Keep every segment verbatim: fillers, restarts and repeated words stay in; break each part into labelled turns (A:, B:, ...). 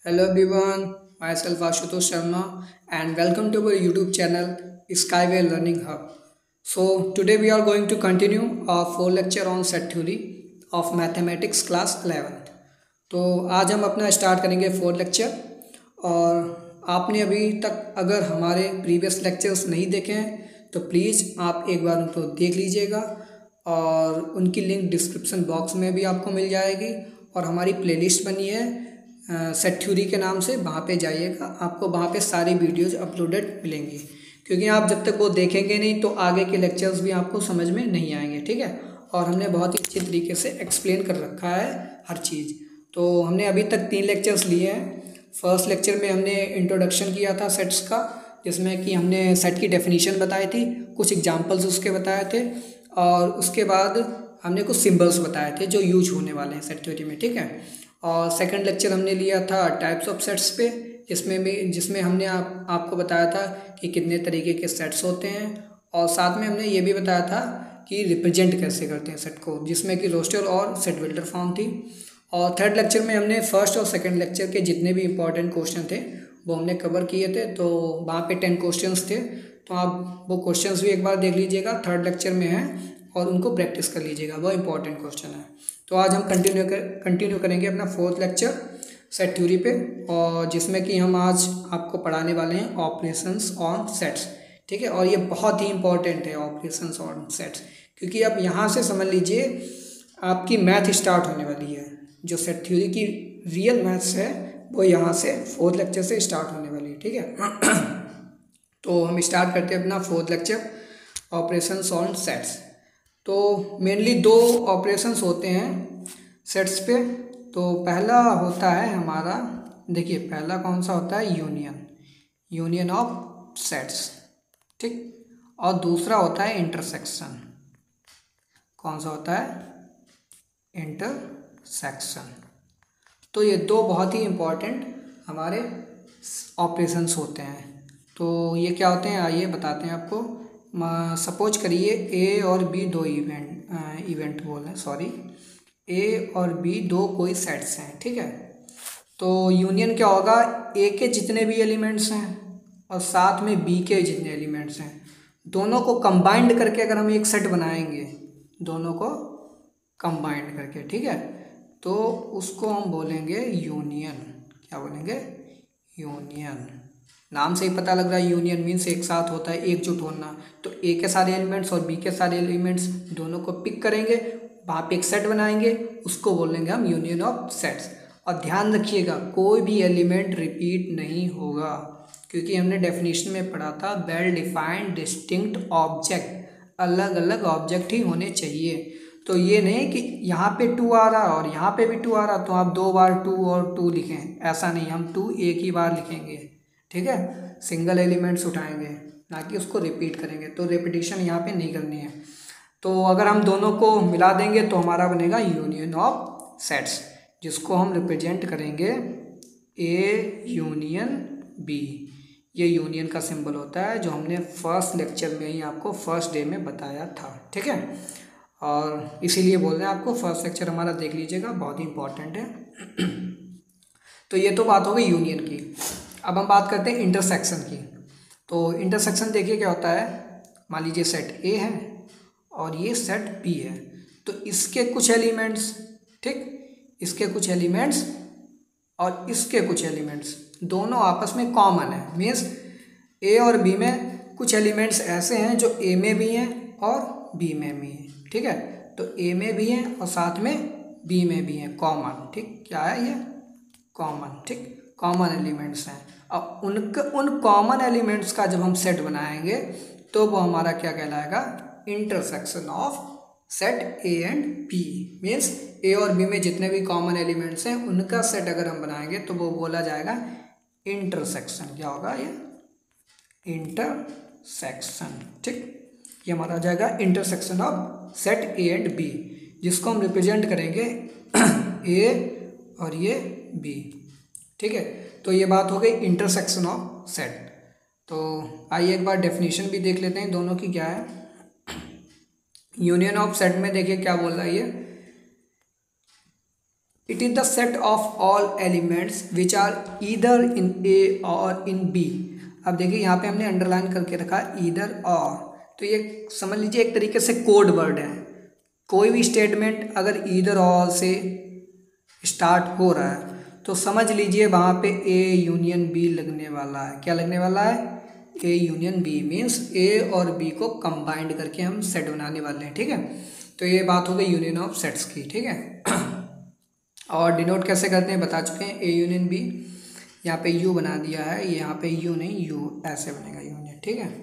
A: Hello everyone, myself Ashutosh Sharma and welcome to our YouTube channel Skyway Learning Hub. So today we are going to continue our four lecture on set theory of mathematics class eleventh. तो आज हम अपना start करेंगे four lecture और आपने अभी तक अगर हमारे प्रीवियस लेक्चर्स नहीं देखे हैं तो प्लीज़ आप एक बार उनको देख लीजिएगा और उनकी लिंक डिस्क्रिप्शन बॉक्स में भी आपको मिल जाएगी और हमारी प्लेलिस्ट बनी है सेट थ्योरी के नाम से, वहाँ पे जाइएगा, आपको वहाँ पे सारी वीडियोज़ अपलोडेड मिलेंगी क्योंकि आप जब तक वो देखेंगे नहीं तो आगे के लेक्चर्स भी आपको समझ में नहीं आएंगे। ठीक है, और हमने बहुत ही अच्छी तरीके से एक्सप्लेन कर रखा है हर चीज़। तो हमने अभी तक तीन लेक्चर्स लिए हैं। फर्स्ट लेक्चर में हमने इंट्रोडक्शन किया था सेट्स का, जिसमें कि हमने सेट की डेफिनेशन बताई थी, कुछ एग्जांपल्स उसके बताए थे और उसके बाद हमने कुछ सिंबल्स बताए थे जो यूज होने वाले हैं सेट थ्योरी में। ठीक है, और सेकंड लेक्चर हमने लिया था टाइप्स ऑफ सेट्स पे, जिसमें भी जिसमें हमने आप आपको बताया था कि कितने तरीके के सेट्स होते हैं और साथ में हमने ये भी बताया था कि रिप्रेजेंट कैसे करते हैं सेट को, जिसमें कि रोस्टर और सेट बिल्डर फॉर्म थी। और थर्ड लेक्चर में हमने फर्स्ट और सेकंड लेक्चर के जितने भी इंपॉर्टेंट क्वेश्चन थे वो हमने कवर किए थे। तो वहाँ पे टेन क्वेश्चंस थे, तो आप वो क्वेश्चंस भी एक बार देख लीजिएगा, थर्ड लेक्चर में है और उनको प्रैक्टिस कर लीजिएगा, वो इंपॉर्टेंट क्वेश्चन है। तो आज हम कंटिन्यू कर कंटिन्यू करेंगे अपना फोर्थ लेक्चर सेट थ्योरी पे, और जिसमें कि हम आज आपको पढ़ाने वाले हैं ऑपरेशंस ऑन सेट्स। ठीक है, और ये बहुत ही इंपॉर्टेंट है ऑपरेशंस ऑन सेट्स, क्योंकि अब यहाँ से समझ लीजिए आपकी मैथ स्टार्ट होने वाली है। जो सेट थ्योरी की रियल मैथ्स है वो यहाँ से फोर्थ लेक्चर से स्टार्ट होने वाली है। ठीक है तो हम स्टार्ट करते हैं अपना fourth lecture operations on sets. तो मेनली दो ऑपरेशंस होते हैं सेट्स पे। तो पहला होता है हमारा, देखिए पहला कौन सा होता है, यूनियन, यूनियन ऑफ सेट्स। ठीक, और दूसरा होता है इंटरसेक्शन। कौन सा होता है, इंटरसेक्शन। तो ये दो बहुत ही इम्पोर्टेंट हमारे ऑपरेशंस होते हैं। तो ये क्या होते हैं आइए बताते हैं आपको। सपोज करिए ए और बी दो इवेंट इवेंट बोल रहे हैं सॉरी ए और बी दो कोई सेट्स हैं। ठीक है, तो यूनियन क्या होगा, ए के जितने भी एलिमेंट्स हैं और साथ में बी के जितने एलिमेंट्स हैं, दोनों को कंबाइंड करके अगर हम एक सेट बनाएंगे, दोनों को कंबाइंड करके, ठीक है, तो उसको हम बोलेंगे यूनियन। क्या बोलेंगे, यूनियन। नाम से ही पता लग रहा है यूनियन मीन्स एक साथ होता है, एकजुट होना। तो ए के सारे एलिमेंट्स और बी के सारे एलिमेंट्स दोनों को पिक करेंगे, वहाँ पे एक सेट बनाएंगे, उसको बोलेंगे हम यूनियन ऑफ सेट्स। और ध्यान रखिएगा कोई भी एलिमेंट रिपीट नहीं होगा, क्योंकि हमने डेफिनेशन में पढ़ा था वेल डिफाइंड डिस्टिंक्ट ऑब्जेक्ट, अलग अलग ऑब्जेक्ट ही होने चाहिए। तो ये नहीं कि यहाँ पे टू आ रहा और यहाँ पे भी टू आ रहा तो आप दो बार टू और टू लिखें, ऐसा नहीं, हम टू एक ही बार लिखेंगे। ठीक है, सिंगल एलिमेंट्स उठाएंगे, ना कि उसको रिपीट करेंगे। तो रिपीटिशन यहाँ पे नहीं करनी है। तो अगर हम दोनों को मिला देंगे तो हमारा बनेगा यूनियन ऑफ सेट्स, जिसको हम रिप्रेजेंट करेंगे ए यूनियन बी। ये यूनियन का सिंबल होता है जो हमने फर्स्ट लेक्चर में ही आपको फर्स्ट डे में बताया था। ठीक है, और इसीलिए बोल रहे हैं आपको फर्स्ट लेक्चर हमारा देख लीजिएगा, बहुत ही इंपॉर्टेंट है। तो ये तो बात हो गई यूनियन की। अब हम बात करते हैं इंटरसेक्शन की। तो इंटरसेक्शन देखिए क्या होता है, मान लीजिए सेट ए है और ये सेट बी है, तो इसके कुछ एलिमेंट्स, ठीक, इसके कुछ एलिमेंट्स और इसके कुछ एलिमेंट्स दोनों आपस में कॉमन है। मीन्स ए और बी में कुछ एलिमेंट्स ऐसे हैं जो ए में भी हैं और बी में भी हैं। ठीक है, तो ए में भी हैं और साथ में बी में भी हैं, कॉमन। ठीक, क्या है ये, कॉमन। ठीक, कॉमन एलिमेंट्स हैं। अब उनके उन कॉमन एलिमेंट्स का जब हम सेट बनाएंगे तो वो हमारा क्या कहलाएगा, intersection of set A and B. Means A और बी में जितने भी कॉमन एलिमेंट्स हैं उनका सेट अगर हम बनाएंगे तो वो बोला जाएगा इंटरसेक्शन। क्या होगा ये, इंटरसेक्शन। ठीक, ये हमारा आ जाएगा intersection of set A and B, जिसको हम रिप्रेजेंट करेंगे ए और ये बी। ठीक है, तो ये बात हो गई इंटरसेक्शन ऑफ सेट। तो आइए एक बार डेफिनेशन भी देख लेते हैं दोनों की क्या है। यूनियन ऑफ सेट में देखिए क्या बोल रहा है ये, it is the set of all elements which are either in A or in B. अब देखिए यहाँ पे हमने अंडरलाइन करके रखा ईदर और, तो ये समझ लीजिए एक तरीके से कोड वर्ड है। कोई भी स्टेटमेंट अगर ईदर और से स्टार्ट हो रहा है तो समझ लीजिए वहाँ पे ए यूनियन बी लगने वाला है। क्या लगने वाला है? A union B means A और बी को कंबाइंड करके हम सेट बनाने वाले हैं। ठीक है, तो ये बात हो गई यूनियन ऑफ सेट्स की। ठीक है, और डिनोट कैसे करते हैं बता चुके हैं, ए यूनियन बी। यहाँ पे यू बना दिया है, यहाँ पे यू नहीं यू ऐसे बनेगा यूनियन। ठीक है,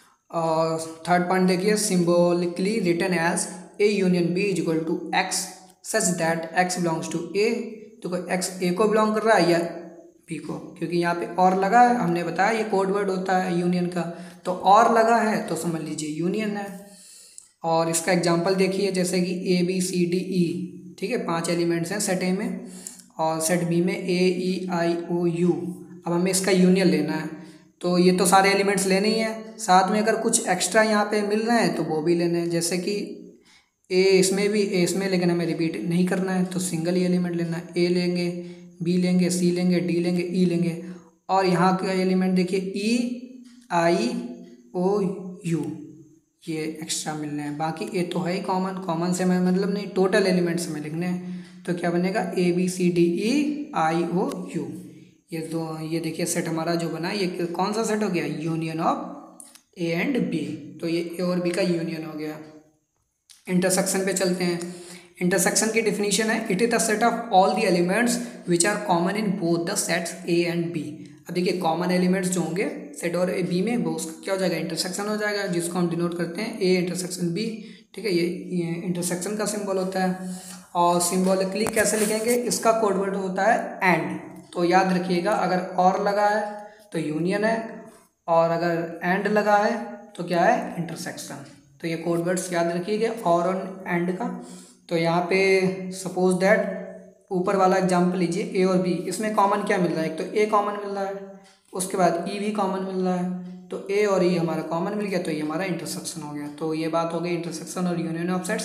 A: और थर्ड पॉइंट देखिए, symbolically written as A union B is equal to x such that x belongs to A. तो कोई एक्स ए को बिलोंग कर रहा है या बी को, क्योंकि यहाँ पे और लगा है, हमने बताया ये कोड वर्ड होता है यूनियन का, तो और लगा है तो समझ लीजिए यूनियन है। और इसका एग्जांपल देखिए, जैसे कि ए बी सी डी ई, ठीक है, पांच एलिमेंट्स हैं सेट ए में, और सेट बी में ए ई आई ओ यू। अब हमें इसका यूनियन लेना है, तो ये तो सारे एलिमेंट्स लेने ही हैं, साथ में अगर कुछ एक्स्ट्रा यहाँ पे मिल रहे हैं तो वो भी लेने हैं। जैसे कि ए इसमें भी, ए इसमें, लेकिन हमें रिपीट नहीं करना है तो सिंगल ही एलिमेंट लेना है। ए लेंगे, बी लेंगे, सी लेंगे, डी लेंगे, ई लेंगे, और यहाँ का एलिमेंट देखिए ई आई ओ यू, ये एक्स्ट्रा मिलने हैं। बाकी ए तो है ही कॉमन, कॉमन से मैं मतलब नहीं, टोटल एलिमेंट्स में लिखने हैं। तो क्या बनेगा? A B C D E I O U. ये दो, ये देखिए सेट हमारा जो बना, ये कौन सा सेट हो गया? Union of A and B. तो ये ए और बी का यूनियन हो गया। इंटरसेक्शन पे चलते हैं। इंटरसेक्शन की डिफिनीशन है, it is the set of all the elements which are common in both the sets A and B. अब देखिए कॉमन एलिमेंट्स जो होंगे सेट और ए बी में, वो उसका क्या हो जाएगा? इंटरसेक्शन हो जाएगा, जिसको हम डिनोट करते हैं ए इंटरसेक्शन बी। ठीक है, ये, ये इंटरसेक्शन का सिंबल होता है। और सिंबॉलिकली कैसे लिखेंगे? इसका कोड वर्ड होता है एंड। तो याद रखिएगा, अगर और लगा है तो यूनियन है, और अगर एंड लगा है तो क्या है? इंटरसेक्शन। तो ये कोड वर्ड्स याद रखिएगा, और और एंड का। तो यहाँ पे सपोज दैट ऊपर वाला एग्जाम्पल लीजिए, ए और बी, इसमें कॉमन क्या मिल रहा है? एक तो ए कॉमन मिल रहा है, उसके बाद ई भी कॉमन मिल रहा है, तो ए और ई हमारा कॉमन मिल गया, तो ये हमारा इंटरसेक्शन हो गया। तो ये बात हो गई इंटरसेक्शन और union of sets.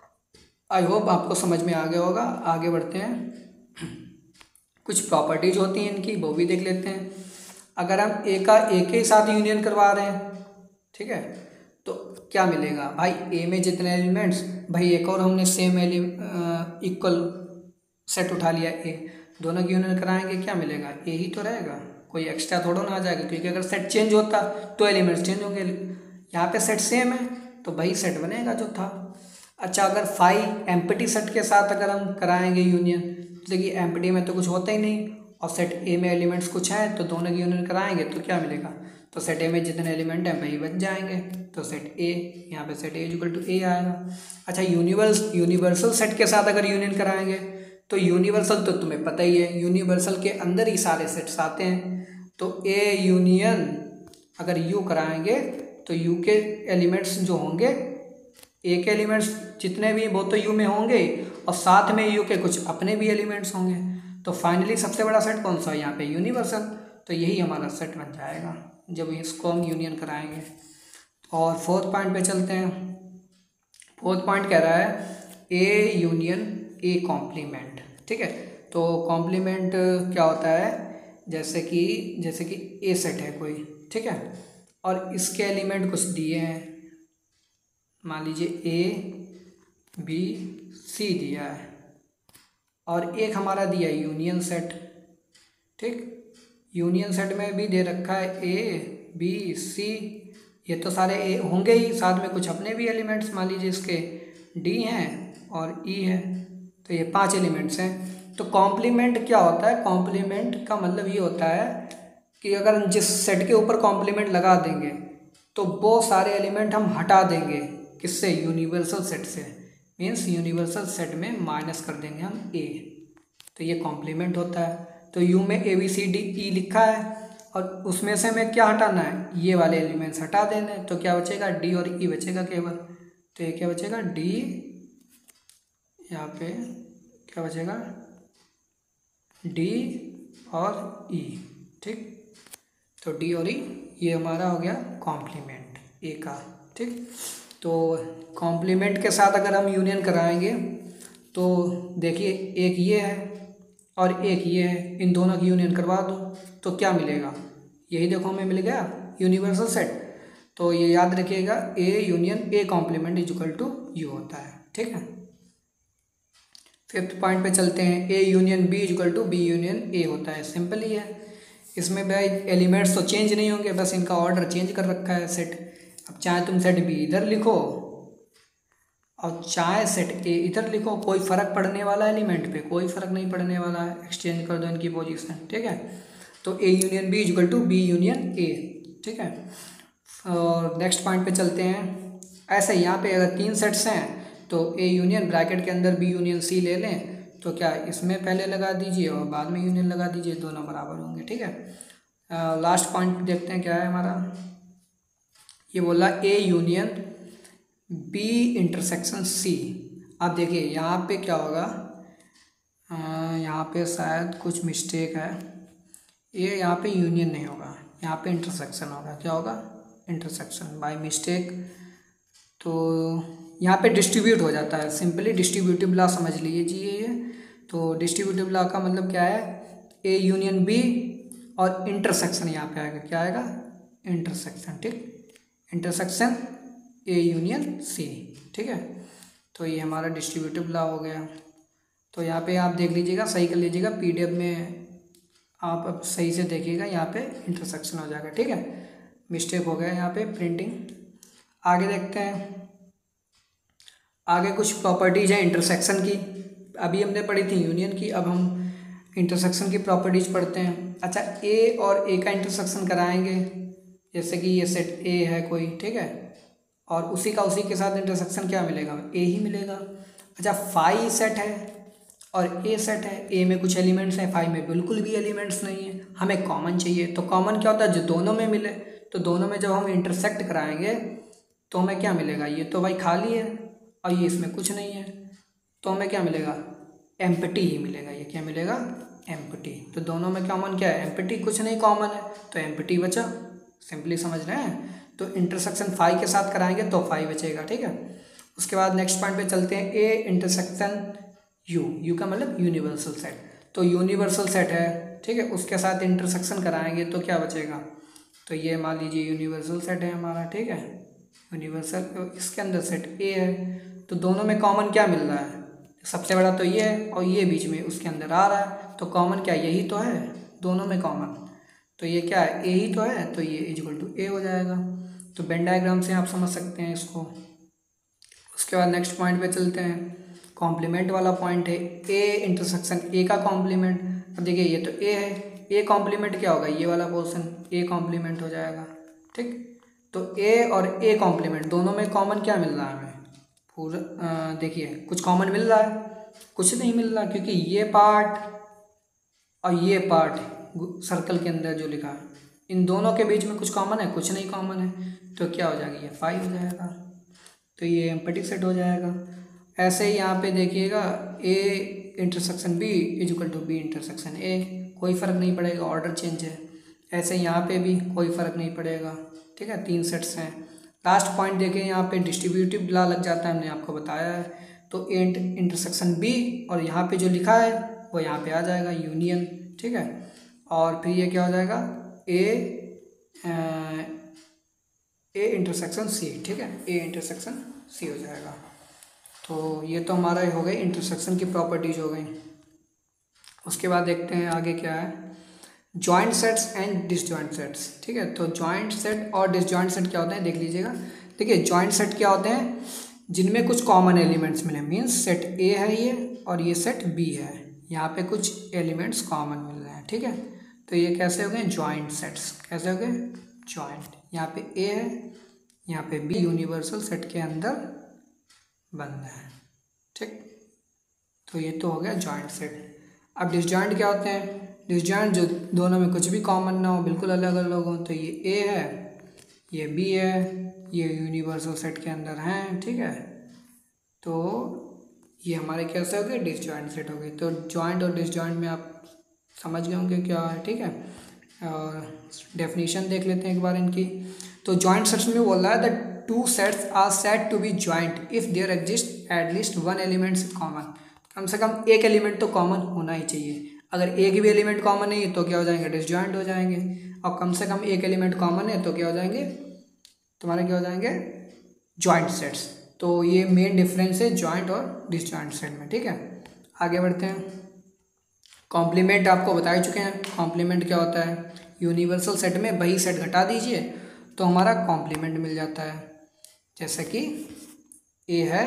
A: I hope आपको समझ में आ गया होगा। आगे बढ़ते हैं, कुछ प्रॉपर्टीज होती हैं इनकी, वो भी देख लेते हैं। अगर हम ए का ए के साथ यूनियन करवा रहे हैं, ठीक है, तो क्या मिलेगा भाई? ए में जितने एलिमेंट्स, भाई एक और हमने सेम एलि इक्वल सेट उठा लिया, ए दोनों की यूनियन कराएंगे, क्या मिलेगा? ए ही तो रहेगा, कोई एक्स्ट्रा थोड़ा ना आ जाएगा, क्योंकि अगर सेट चेंज होता तो एलिमेंट्स चेंज होंगे। यहाँ पे सेट सेम है तो भाई सेट बनेगा जो था। अच्छा, अगर फाइव एम्प्टी सेट के साथ अगर हम कराएंगे यूनियन, तो देखिए एम्प्टी में तो कुछ होता ही नहीं, और सेट ए में एलिमेंट्स कुछ हैं, तो दोनों की यूनियन कराएंगे तो क्या मिलेगा? तो सेट ए में जितने एलिमेंट हैं वही बच जाएंगे, तो सेट ए, यहाँ पे set A equal to A आएगा। अच्छा, यूनिवर्स यूनिवर्सल सेट के साथ अगर यूनियन कराएंगे, तो यूनिवर्सल तो तुम्हें पता ही है, यूनिवर्सल के अंदर ही सारे सेट्स आते हैं। तो ए यूनियन अगर यू कराएंगे तो यू के एलिमेंट्स जो होंगे, ए के एलिमेंट्स जितने भी वो तो यू में होंगे, और साथ में यू के कुछ अपने भी एलिमेंट्स होंगे। तो फाइनली सबसे बड़ा सेट कौन सा है? यहाँ पे यूनिवर्सल। तो यही हमारा सेट बन जाएगा जब इसको हम यूनियन कराएंगे। और फोर्थ पॉइंट पे चलते हैं। फोर्थ पॉइंट कह रहा है ए यूनियन ए कॉम्प्लीमेंट। ठीक है, तो कॉम्प्लीमेंट क्या होता है? जैसे कि जैसे कि ए सेट है कोई, ठीक है, और इसके एलिमेंट कुछ दिए हैं, मान लीजिए ए बी सी दिया है, और एक हमारा दिया है यूनियन सेट। ठीक, यूनियन सेट में भी दे रखा है ए बी सी, ये तो सारे ए होंगे ही, साथ में कुछ अपने भी एलिमेंट्स, मान लीजिए इसके डी हैं और ई है, तो ये पांच एलिमेंट्स हैं। तो कॉम्प्लीमेंट क्या होता है? कॉम्प्लीमेंट का मतलब ये होता है कि अगर हम जिस सेट के ऊपर कॉम्प्लीमेंट लगा देंगे तो वो सारे एलिमेंट हम हटा देंगे, किससे? यूनिवर्सल सेट से। मीन्स यूनिवर्सल सेट में माइनस कर देंगे हम ए, तो ये कॉम्प्लीमेंट होता है। तो यू में ए बी सी डी ई लिखा है, और उसमें से हमें क्या हटाना है? ये वाले एलिमेंट्स हटा देने, तो क्या बचेगा? डी और ई बचेगा केवल। तो ये क्या बचेगा? डी, यहाँ पे क्या बचेगा? डी और ई। ठीक, तो डी और ई ये हमारा हो गया कॉम्प्लीमेंट ए का। ठीक, तो कॉम्प्लीमेंट के साथ अगर हम यूनियन कराएंगे तो देखिए एक ये है और एक ये है, इन दोनों की यूनियन करवा दो तो क्या मिलेगा, यही देखो हमें मिल गया यूनिवर्सल सेट। तो ये याद रखिएगा, A union A complement is equal to U होता है, ठीक है। फिफ्थ पॉइंट पे चलते हैं, A union B is equal to B union A होता है। सिंपल ही है, इसमें भाई एलिमेंट्स तो चेंज नहीं होंगे, बस इनका ऑर्डर चेंज कर रखा है सेट। अब चाहे तुम सेट बी इधर लिखो और चाहे सेट ए इधर लिखो, कोई फ़र्क पड़ने वाला एलिमेंट पे कोई फ़र्क नहीं पड़ने वाला है, एक्सचेंज कर दो इनकी पोजीशन, ठीक है। तो A union B equal to B union A, ठीक है। और नेक्स्ट पॉइंट पे चलते हैं, ऐसे यहाँ पे अगर तीन सेट्स हैं तो ए यूनियन ब्रैकेट के अंदर बी यूनियन सी ले लें, तो क्या इसमें पहले लगा दीजिए और बाद में यूनियन लगा दीजिए, दोनों बराबर होंगे, ठीक है। लास्ट पॉइंट देखते हैं क्या है हमारा, ये बोला A union B intersection C. अब देखिए यहाँ पे क्या होगा, यहाँ पे शायद कुछ मिस्टेक है, ये यहाँ पे यूनियन नहीं होगा, यहाँ पे इंटरसेक्शन होगा। क्या होगा, इंटरसेक्शन बाय मिस्टेक। तो यहाँ पे डिस्ट्रीब्यूट हो जाता है, सिंपली डिस्ट्रीब्यूटिव लॉ समझ लीजिए ये। तो डिस्ट्रीब्यूटिव लॉ का मतलब क्या है, ए यूनियन बी और इंटरसेक्शन यहाँ पे आएगा, क्या आएगा, इंटरसेक्शन, ठीक, इंटरसेक्शन ए यूनियन सी, ठीक है। तो ये हमारा डिस्ट्रीब्यूटिव लॉ हो गया। तो यहाँ पे आप देख लीजिएगा, सही कर लीजिएगा, पीडीएफ में आप अब सही से देखिएगा, यहाँ पे इंटरसेक्शन हो जाएगा, ठीक है, मिस्टेक हो गया यहाँ पे प्रिंटिंग। आगे देखते हैं, आगे कुछ प्रॉपर्टीज है इंटरसेक्शन की, अभी हमने पढ़ी थी यूनियन की, अब हम इंटरसेक्शन की प्रॉपर्टीज पढ़ते हैं। अच्छा, ए और ए का इंटरसेक्शन कराएंगे, जैसे कि ये सेट ए है कोई, ठीक है, और उसी का उसी के साथ इंटरसेक्शन क्या मिलेगा, ए ही मिलेगा। अच्छा, फाई सेट है और ए सेट है, ए में कुछ एलिमेंट्स हैं, फाई में बिल्कुल भी एलिमेंट्स नहीं है, हमें कॉमन चाहिए। तो कॉमन क्या होता है, जो दोनों में मिले, तो दोनों में जब हम इंटरसेक्ट कराएंगे तो हमें क्या मिलेगा, ये तो भाई खाली है और ये इसमें कुछ नहीं है, तो हमें क्या मिलेगा, एम्प्टी ही मिलेगा। ये क्या मिलेगा, एम्प्टी। तो दोनों में कॉमन क्या है, एम्प्टी, कुछ नहीं कॉमन है, तो एम्प्टी बचा। सिंपली समझ रहे हैं, तो इंटरसेक्शन फाई के साथ कराएंगे तो फाई बचेगा, ठीक है। उसके बाद नेक्स्ट पॉइंट पे चलते हैं, ए इंटरसेक्शन यू, यू का मतलब यूनिवर्सल सेट। तो यूनिवर्सल सेट है, ठीक है, उसके साथ इंटरसेक्शन कराएंगे तो क्या बचेगा, तो ये मान लीजिए यूनिवर्सल सेट है हमारा, ठीक है, यूनिवर्सल, इसके अंदर सेट ए है, तो दोनों में कॉमन क्या मिल रहा है, सबसे बड़ा तो ये है और ये बीच में उसके अंदर आ रहा है, तो कॉमन क्या, यही तो है दोनों में कॉमन, तो ये क्या है, ए ही तो है, तो ये इक्वल टू ए हो जाएगा। तो वेन डायग्राम से आप समझ सकते हैं इसको। उसके बाद नेक्स्ट पॉइंट पे चलते हैं, कॉम्प्लीमेंट वाला पॉइंट है, ए इंटरसेक्शन ए का कॉम्प्लीमेंट। अब देखिए ये तो ए है, ए कॉम्प्लीमेंट क्या होगा, ये वाला पोर्शन ए कॉम्प्लीमेंट हो जाएगा, ठीक। तो ए और ए कॉम्प्लीमेंट दोनों में कॉमन क्या मिल रहा है हमें, पूरा देखिए कुछ कॉमन मिल रहा है, कुछ नहीं मिल रहा, क्योंकि ये पार्ट और ये पार्ट सर्कल के अंदर जो लिखा है, इन दोनों के बीच में कुछ कॉमन है, कुछ नहीं कॉमन है, तो क्या हो जाएगा, ये फाइव हो जाएगा, तो ये एम्प्टी सेट हो जाएगा। ऐसे ही यहाँ पे देखिएगा, A intersection B is equal to B intersection A, कोई फ़र्क नहीं पड़ेगा, ऑर्डर चेंज है। ऐसे यहाँ पे भी कोई फ़र्क नहीं पड़ेगा, ठीक है, तीन सेट्स हैं। लास्ट पॉइंट देखें, यहाँ पे डिस्ट्रीब्यूटिव लॉ लग जाता है, हमने आपको बताया है। तो ए इंटरसेक्शन बी और यहाँ पे जो लिखा है वो यहाँ पे आ जाएगा यूनियन, ठीक है, और फिर ये क्या हो जाएगा, ए ए इंटरसेक्शन सी, ठीक है, ए इंटरसेक्शन सी हो जाएगा। तो ये तो हमारा हो गई इंटरसेक्शन की प्रॉपर्टीज हो गई। उसके बाद देखते हैं आगे क्या है, joint sets and disjoint sets, ठीक है। तो जॉइंट सेट और डिसजॉइंट सेट क्या होते हैं, देख लीजिएगा। देखिए जॉइंट सेट क्या होते हैं, जिनमें कुछ कॉमन एलिमेंट्स मिले, मीन्स सेट ए है ये और ये सेट बी है, यहाँ पे कुछ एलिमेंट्स कॉमन मिल रहे हैं, ठीक है। तो ये कैसे हो गए, जॉइंट सेट्स, कैसे हो गए, जॉइंट। यहाँ पे ए है, यहाँ पे बी, यूनिवर्सल सेट के अंदर बंद है, ठीक। तो ये तो हो गया जॉइंट सेट। अब डिसजॉइंट क्या होते हैं, डिसजॉइंट जो दोनों में कुछ भी कॉमन ना हो, बिल्कुल अलग अलग हो। तो ये ए है, ये बी है, ये यूनिवर्सल सेट के अंदर हैं, ठीक है। तो ये हमारे कैसे हो गए, डिसजॉइंट सेट हो गए। तो जॉइंट और डिसजॉइंट में आप समझ गए होंगे क्या है, ठीक है। और डेफिनेशन देख लेते हैं एक बार इनकी। तो जॉइंट सेट्स में बोल रहा है that two sets are said to be joint if there exist at least one elements common. कम से कम एक एलिमेंट तो कॉमन होना ही चाहिए। अगर एक भी एलिमेंट कॉमन नहीं है तो क्या हो जाएंगे, डिसजॉइंट हो जाएंगे। और कम से कम एक एलिमेंट कॉमन है तो क्या हो जाएंगे, तुम्हारे क्या हो जाएंगे, जॉइंट सेट्स। तो ये मेन डिफरेंस है जॉइंट और डिसजॉइंट सेट में, ठीक है। आगे बढ़ते हैं। कॉम्प्लीमेंट आपको बता ही चुके हैं, कॉम्प्लीमेंट क्या होता है, यूनिवर्सल सेट में वही सेट घटा दीजिए तो हमारा कॉम्प्लीमेंट मिल जाता है। जैसे कि ए है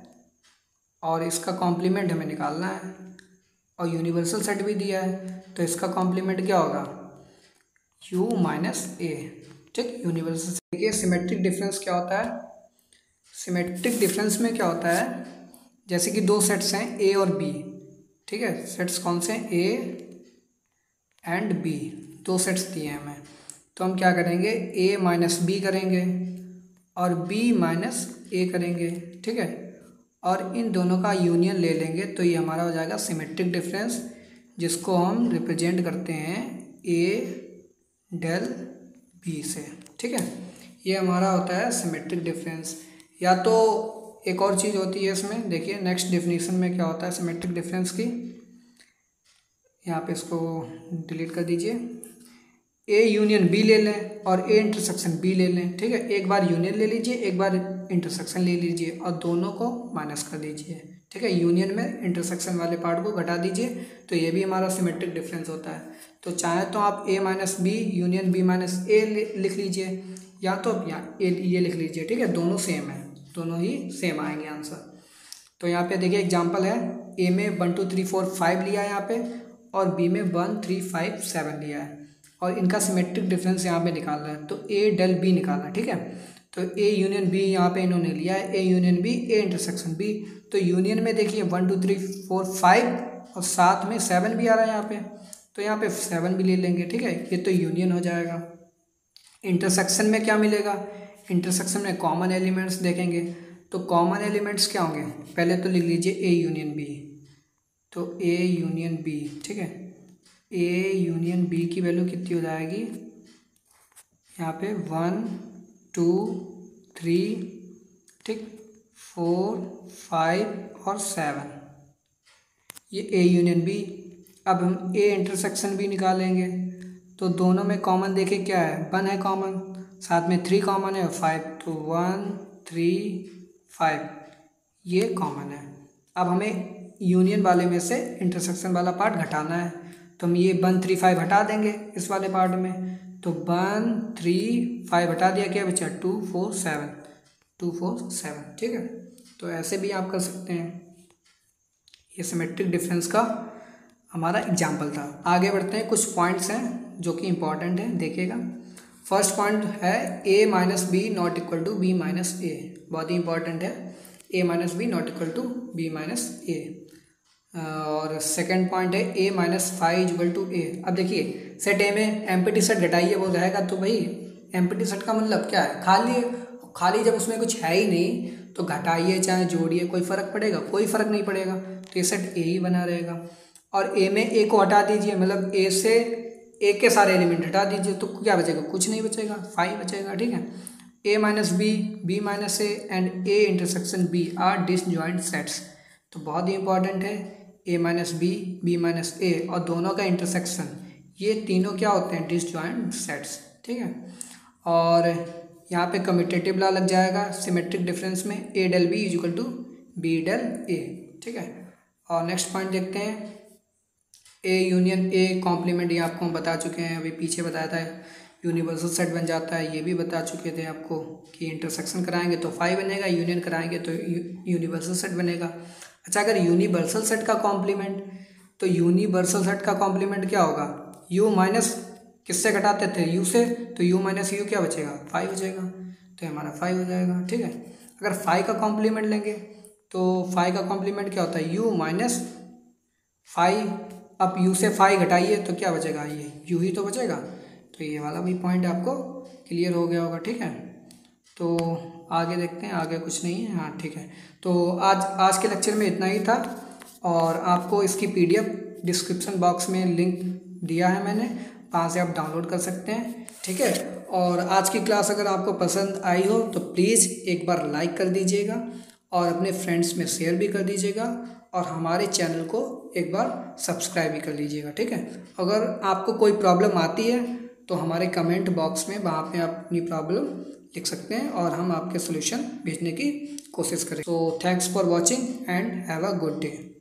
A: और इसका कॉम्प्लीमेंट हमें निकालना है और यूनिवर्सल सेट भी दिया है तो इसका कॉम्प्लीमेंट क्या होगा, यू माइनस ए, ठीक। यूनिवर्सल सेट, देखिए सिमेट्रिक डिफरेंस क्या होता है, सिमेट्रिक डिफरेंस में क्या होता है, जैसे कि दो सेट्स हैं ए और बी, ठीक है। सेट्स कौन से हैं, ए एंड बी, दो सेट्स दिए हैं हमें। तो हम क्या करेंगे, ए माइनस बी करेंगे और बी माइनस ए करेंगे, ठीक है। और इन दोनों का यूनियन ले लेंगे तो ये हमारा हो जाएगा सिमेट्रिक डिफरेंस, जिसको हम रिप्रेजेंट करते हैं ए डेल बी से, ठीक है। ये हमारा होता है सिमेट्रिक डिफरेंस। या तो एक और चीज़ होती है इसमें, देखिए नेक्स्ट डेफिनेशन में क्या होता है सिमेट्रिक डिफरेंस की, यहाँ पे इसको डिलीट कर दीजिए। ए यूनियन बी ले लें और ए इंटरसेक्शन बी ले लें, ठीक है। एक बार यूनियन ले लीजिए, एक बार इंटरसेक्शन ले लीजिए और दोनों को माइनस कर दीजिए, ठीक है। यूनियन में इंटरसेक्शन वाले पार्ट को घटा दीजिए तो ये भी हमारा सिमेट्रिक डिफरेंस होता है। तो चाहे तो आप A minus B union B minus A लिख लीजिए, या तो आप यहाँ ए ये लिख लीजिए, ठीक है। दोनों सेम है, दोनों ही सेम आएंगे आंसर। तो यहाँ पे देखिए एग्जांपल है, ए में one two three four five लिया है यहाँ पे और बी में वन थ्री फाइव सेवन लिया है और इनका सिमेट्रिक डिफरेंस यहाँ पे निकालना है। तो ए डेल बी निकालना है, ठीक है। तो ए यूनियन बी यहाँ पे इन्होंने लिया है, A union B, A intersection B. तो यूनियन में देखिए one two three four five और साथ में सेवन भी आ रहा है यहाँ पे, तो यहाँ पे सेवन भी ले लेंगे, ठीक है। ये तो यूनियन हो जाएगा। इंटरसेक्शन में क्या मिलेगा, इंटरसेक्शन में कॉमन एलिमेंट्स देखेंगे तो कॉमन एलिमेंट्स क्या होंगे, पहले तो लिख लीजिए ए यूनियन बी, तो ए यूनियन बी, ठीक है। ए यूनियन बी की वैल्यू कितनी हो जाएगी, यहाँ पे वन टू थ्री, ठीक, फोर फाइव और सेवन, ये ए यूनियन बी। अब हम ए इंटरसेक्शन भी निकालेंगे तो दोनों में कॉमन देखे क्या है, वन है कॉमन, साथ में थ्री कॉमन है और फाइव, तो वन थ्री फाइव ये कॉमन है। अब हमें यूनियन वाले में से इंटरसेक्शन वाला पार्ट घटाना है तो हम ये वन थ्री फाइव हटा देंगे इस वाले पार्ट में, तो वन थ्री फाइव हटा दिया, क्या बचा, two four seven, two four seven, ठीक है। तो ऐसे भी आप कर सकते हैं। ये सिमेट्रिक डिफरेंस का हमारा एग्जाम्पल था। आगे बढ़ते हैं, कुछ पॉइंट्स हैं जो कि इम्पॉर्टेंट है, देखिएगा। फर्स्ट पॉइंट है A minus B not equal to B minus A, बहुत ही इंपॉर्टेंट है, A minus B not equal to B minus A. और सेकंड पॉइंट है A minus five equal to A. अब देखिए सेट ए में एम्प्टी सेट घटाइए वो रहेगा, तो भाई एम्प्टी सेट का मतलब क्या है, खाली, खाली जब उसमें कुछ है ही नहीं तो घटाइए चाहे जोड़िए कोई फ़र्क पड़ेगा, कोई फ़र्क नहीं पड़ेगा, तो ये सेट ए ही बना रहेगा। और ए में ए को हटा दीजिए, मतलब ए से ए के सारे एलिमेंट हटा दीजिए तो क्या बचेगा, कुछ नहीं बचेगा, फाइव बचेगा, ठीक है। A minus B, B minus A and A intersection B are disjoint sets. तो बहुत ही इंपॉर्टेंट है, A minus B, B minus A और दोनों का इंटरसेक्शन, ये तीनों क्या होते हैं, डिसजॉइंट सेट्स, ठीक है। और यहाँ पे कम्यूटेटिव लॉ लग जाएगा सिमेट्रिक डिफरेंस में, A del B is equal to B del A, ठीक है। और नेक्स्ट पॉइंट देखते हैं, ए यूनियन ए कॉम्प्लीमेंट, ये आपको हम बता चुके हैं, अभी पीछे बताया था यूनिवर्सल सेट बन जाता है, ये भी बता चुके थे आपको कि इंटरसेक्शन कराएंगे तो फाइव बनेगा, यूनियन कराएंगे तो यूनिवर्सल सेट बनेगा। अच्छा, अगर यूनिवर्सल सेट का कॉम्प्लीमेंट, तो यूनिवर्सल सेट का कॉम्प्लीमेंट क्या होगा, यू माइनस किससे घटाते थे, यू से, तो यू माइनस यू क्या बचेगा, फाइव बचेगा, तो हमारा फाइव हो जाएगा, ठीक है। अगर फाइव का कॉम्प्लीमेंट लेंगे तो फाइव का कॉम्प्लीमेंट क्या होता है, यू माइनस फाइव, अब यू से फाइव घटाइए तो क्या बचेगा, ये यू ही तो बचेगा। तो ये वाला भी पॉइंट आपको क्लियर हो गया होगा, ठीक है। तो आगे देखते हैं, आगे कुछ नहीं है, हाँ ठीक है। तो आज आज के लेक्चर में इतना ही था और आपको इसकी पीडीएफ डिस्क्रिप्शन बॉक्स में लिंक दिया है मैंने, वहाँ से आप डाउनलोड कर सकते हैं, ठीक है। और आज की क्लास अगर आपको पसंद आई हो तो प्लीज़ एक बार लाइक कर दीजिएगा और अपने फ्रेंड्स में शेयर भी कर दीजिएगा और हमारे चैनल को एक बार सब्सक्राइब भी कर लीजिएगा, ठीक है। अगर आपको कोई प्रॉब्लम आती है तो हमारे कमेंट बॉक्स में वहाँ पे आप अपनी प्रॉब्लम लिख सकते हैं और हम आपके सोल्यूशन भेजने की कोशिश करें। तो thanks for watching and have a good day.